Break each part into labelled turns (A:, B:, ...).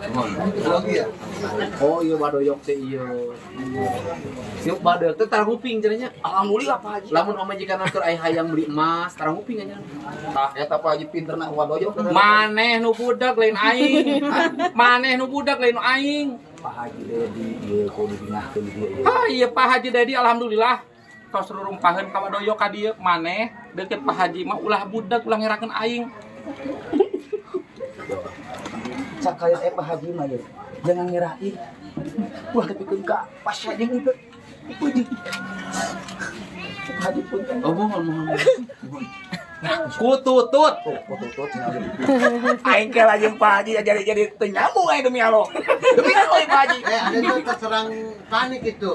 A: Oh iya badoyok teh iya. Yuk badoyok teh tarang uping cenanya.
B: Alhamdulillah Pak Haji.
A: Lamun omajikeun keur aya hayang beli emas, tarang uping aja.
B: Tah eta Pak Haji pinterna wadoyok.
C: Maneh nu budak lain aing. Maneh nu budak lain aing.
B: Pak Haji Dedi ieu kudu dingahkeun dia ieu.
C: Ah iya Pak Haji Dedi alhamdulillah. Tos rurumpaheun ka wadoyok ka dieu maneh deukeut Pak Haji mah ulah budak ulah ngerakeun aing.
B: Sakaya Pak Haji mah ya. Jangan ngerain. Wah dipikeun ka pas aja gitu. Pak Haji pun.
A: Oh mohon. Kututut.
B: Kututut aing ke lajeng Pak Haji jadi teu nyambung aing demi Allah. Demi Allah Pak Haji.
D: Ada tuh terserang panik itu.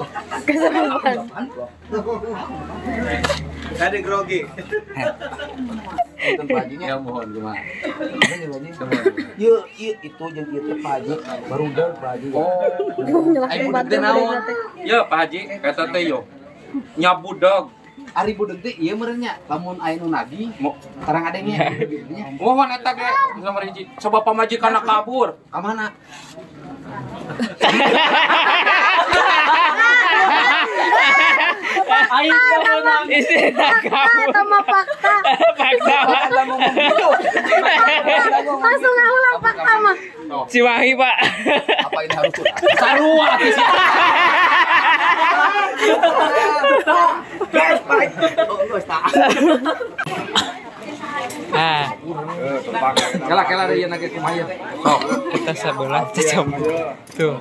E: Ada grogi.
B: Itu Pak Hajinya.
A: Ya mohon kumaha.
B: Ieu itu jeung ieu teh Pak Haji baru deul Pak Haji.
A: Oh. Aing budak teh naon?
C: Ya Pak Haji kata teh yo. Nya budak.
A: Ari budak teh ieu meureunnya. Lamun aya nu nagih, tarang adengnya.
C: Mohon eta ge nomor hiji. Coba pamajikanna kabur.
A: Ka mana?
C: Aing kabur istilah kabur.
F: Sama fakta.
C: Fakta.
F: Langsung ulang fakta mah.
C: Cimahi, Pak.
B: Apa ini harus
A: Sarua atuh sih.
B: guys, Pak. Oh, tak.
G: Ah,
C: Kela ada yang lagi kumaha.
G: oh, kita sebelah coba. Tuh.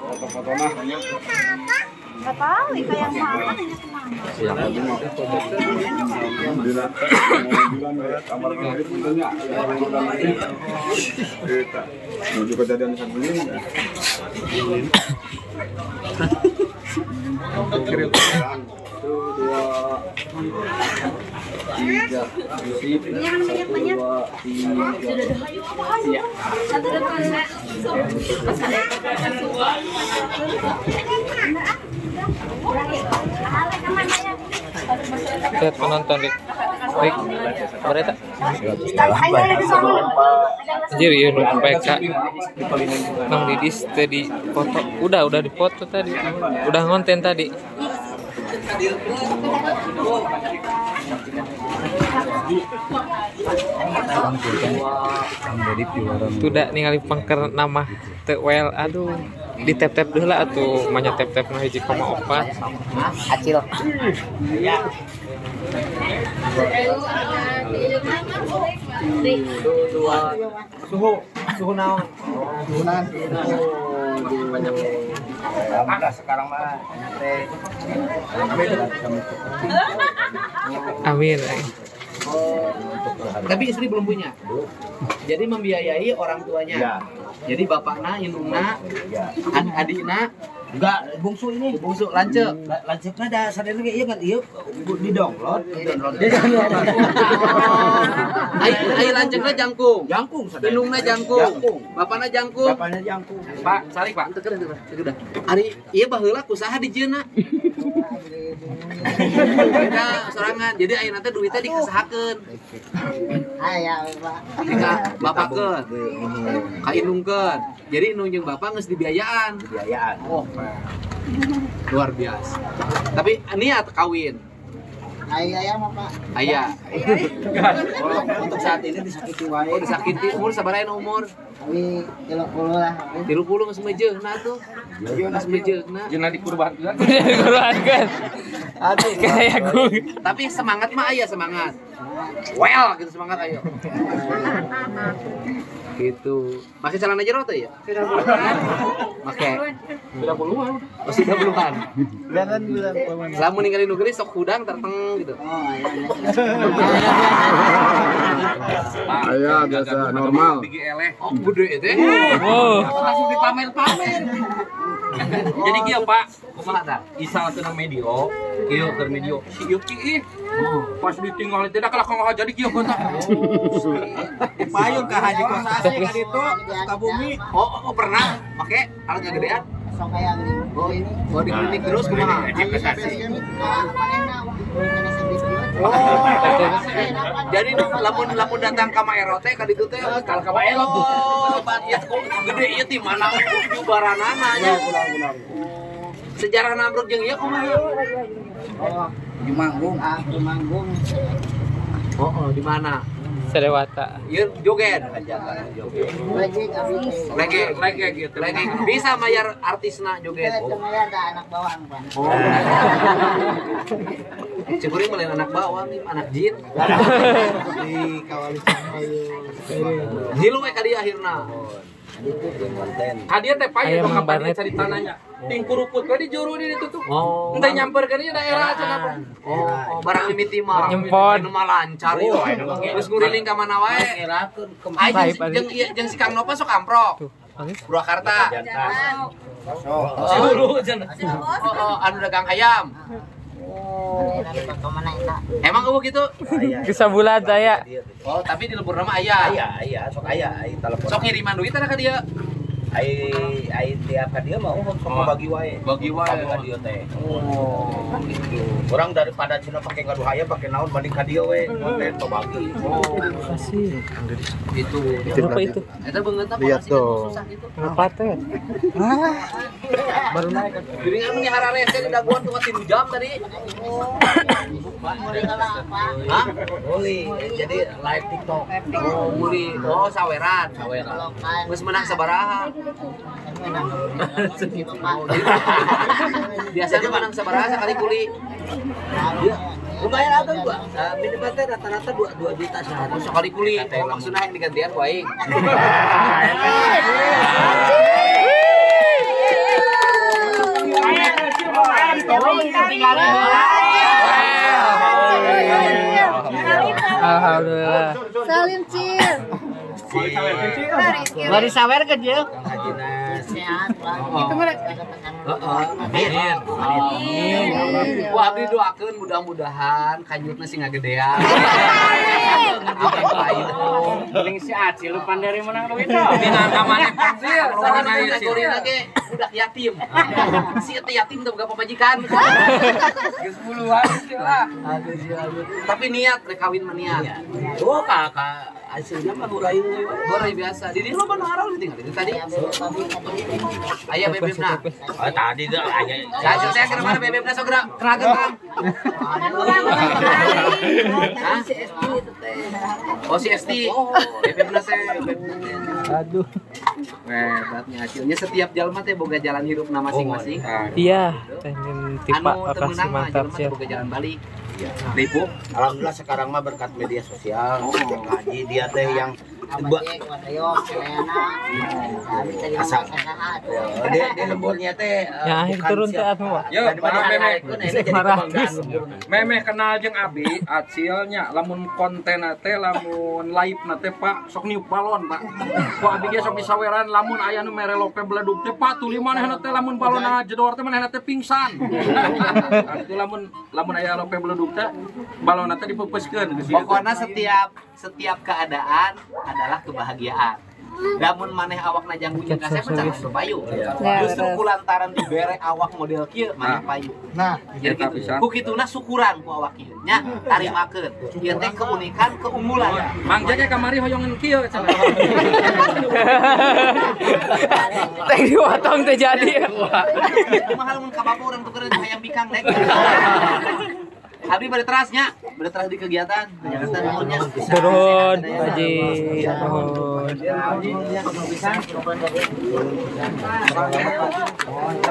F: Gak tahu, kayak sama.
E: Menuju kejadian sebelum
F: Banyak.
G: Lihat penonton dik. Baik. Berita. Anjir ya nu PK. Nang Didis tadi foto. Udah dipoto tadi. Udah ngonten tadi. Tudak ningali pangker nama teu well aduh di tap-tap deui lah atuh manya tap-tap na 1,4
B: Acil. Suhu naon? Suhunan. Alhamdulillah sekarang mah teh.
G: amin.
A: Tapi istri belum punya. Jadi membiayai orang tuanya.
B: Ya.
A: Jadi bapakna, indungna, adikna,
B: Enggak, bungsu ini.
A: bungsu lance.
B: Lanjutnya ada sadar lagi iya kan iya di download.
A: Ai lancengna jangkung.
B: Jangkung sadar.
A: Indungna jangkung. Bapakna jangkung.
B: Bapaknya jangkung.
C: Pak, salik Pak.
A: Teu kedah. Ari ieu baheula kusaha di jeuna. Beda sorangan. Jadi ayeuna teh duitnya dikesahakeun.
F: Aya, Pak.
A: Ka bapakkeun, ka indungkeun. Jadi indung jeung bapak geus dibiayaan.
B: Biayaan.
A: Oh, luar biasa. Tapi niat kawin.
F: Aya mah, Pak.
A: Aya.
B: Untuk saat ini disakiti wae.
A: Oh, disakiti umur sabaraha umur?
F: Tapi 30 lah.
A: 30 geus mejeuna tuh. Geus mejeuna.
C: Jeung dikurbankeun.
G: Keluarkan.
B: Aduh,
G: Kayak gue.
A: Tapi semangat mah aya semangat. Well, gitu semangat ayo. Gitu. Masih celana jero teh ya? Make.
C: Sudah puluhan.
A: Oh, sudah puluhan.
F: Jangan bilang
A: Lamun ninggalin nu geulis sok hudang terteng gitu.
E: Aya biasa normal.
C: Gigi eleh.
A: Oh, gede teh.
G: Wow.
A: Langsung dipamer-pamer.
C: Jadi kieu Pak,
A: Kumaha tah?
C: isal teu medio, kieu keur medio. Si ieu kieu. Pas ditinggal teh da kalau jadi kieu gonta.
B: payung ka Haji Kosasi ka ditu ka bumi.
A: Oh, pernah make alat ngagedean?
F: sok kayak gini.
A: Oh ini, di klinik terus kumaha? Jadi lamun datang ka Maero teh ka ditu teh kal ka Maero tuh. Ya gede ieu ti mana jubaranana nya. Sejarah Namrud jeung ieu kumaha?
F: Di Manggung. Di Manggung.
A: Oh, di mana?
G: Sedewata.
A: Ieu joget. Lagi gitu. Lagi bisa bayar artisna joget.
F: Saya ada anak bawang, Pak.
A: Oh. Cekuring melain anak bawang, anak jin.
F: Di Kawalisan ayo.
A: Hilu we ka dieu akhirna.
C: Kadia teh paye
G: Aya
C: dong
G: Mang
C: kapan
G: Barnet.
C: cari tanahnya. Ting kuruput we di juru di ditu tuh.
A: Oh.
C: Entah nyamperkeun ieu daerah cenah.
A: Oh, barang mimiti mah.
G: Nyempot.
A: Anu mah lancar ieu. Terus nguriling ka mana wae. Aing jeung si Kang Nova sok amprok. Purwakarta.
C: Juru cenah.
A: Oh, anu dagang ayam.
F: Kemana itu?
A: Emang eueuh gitu?
G: Bisa bulat saya.
A: Oh, tapi di lembur nama aya.
B: Aya, sok aya, ai telepon.
A: Sok kiriman duit ada ka dia.
B: Ai tiap ka dia mah sok bagi wae.
A: Bagi wae.
B: Ka dia teh.
A: Oh, gitu.
B: Orang daripada cina pakai ngadu haya pakai naon banding ka dia we. Konten to bagi.
A: Oh,
G: Kasih.
A: itu.
G: Kenapa itu?
A: Eta beungeut apa
E: Lihat
A: masih
E: tuh.
A: susah gitu.
G: Apa teh?
A: Baru naik. Jadi anu nih hararese di daguan tuh 3 jam tadi. Hah?
B: Boleh. Jadi live TikTok.
A: Oh, muli. Oh, saweran. Geus menang sabaraha? Biasanya menang sabaraha sekali kuli.
F: Lumayan atau gua? Minimal teh rata-rata 2 juta sehari.
A: Sekali kuli. Oh, maksudnya yang digantian ku aing.
G: Alhamdulillah.
H: Salim Cil.
F: Baru sawer ke dia?
H: Sehat, Pak.
A: Itu mah. Amin. Wah, abdi doakeun mudah-mudahan kanjutna sing ngagedean.
C: Paling si Acil lu pandari menang duit tah. Bina kamane pensil, sarana ieu sih.
A: Kuliah lagi budak yatim. Si eta yatim teh boga pamajikan.
C: Geus puluhan sih lah.
A: Tapi niat rek kawin mah niat.
F: Oh, kakak. Hasilnya mah hurayu.
A: Borai biasa. Di dieu loba nu harau tinggal itu tadi. Aya bebebna.
B: Oh, tadi dah aya.
A: Ya, saya kira mana bebebna sok gerak. Kenakeun Kang. Hah? Oh, si Esti. Bebebna teh.
G: Aduh.
A: Hebatnya hasilnya setiap jalma teh boga jalan hidupna masing-masing.
G: Iya, pengen tipe
A: Anu
G: apa
A: teu
G: sih
A: meunang mah
G: mantap
A: jalma
G: sih.
A: teh boga jalan balik. Ribu.
B: Alhamdulillah sekarang mah berkat media sosial. Ngaji dia teh yang dia lemburnya teh
G: Ya akhir turun teh atuh. Wak.
C: Yo,
G: Marah.
C: Memeh kenal jeung Abi, Acilnya lamun konten teh lamun live na teh Pak sok niup balon Pak. Ku Abi ge sok disaweran lamun aya nu mere lope beledug teh Pak tuluy manehna teh lamun balonna jedor teh manehna teh pingsan. Itu lamun aya lope beledug teh balonna teh dipeupeskeun geus ieu.
A: Pokoknya setiap keadaan adalah kebahagiaan. Lamun maneh awakna janggu jeung kasep pecah payu. Justru kulantaran dibere awak model kieu maneh payu.
F: Nah,
A: Jadi
C: Eta
A: gitu.
C: pisan.
A: Ku kituna syukuran ku awak kieu nya tarimakeun. Ieu teh keunikan, keunggulan.
C: Mang Jaja kamari hoyongan kieu cenah.
G: Teh diwatong teh jadi.
A: Kumaha lamun ka bapa urang tukeran hayang bikang dek. Abdi bade terasnya, bade teras di kegiatan. Kegiatan umurnya
G: Turun, Haji. Turun.